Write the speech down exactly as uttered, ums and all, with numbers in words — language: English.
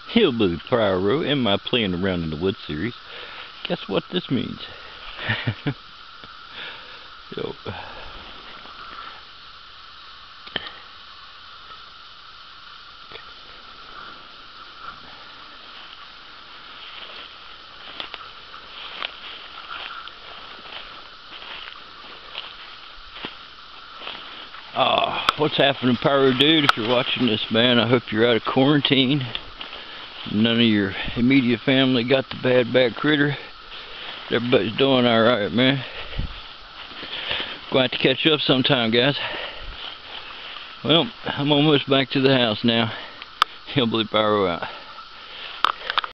Hillbilly Pyro in my Playing Around in the Woods series. Guess what this means? Yo. Oh, what's happening, Pyro Dude? If you're watching this, man, I hope you're out of quarantine. None of your immediate family got the bad, bad critter. Everybody's doing alright, man. Going to have to catch up sometime, guys. Well, I'm almost back to the house now. Hillbilly Pyro out.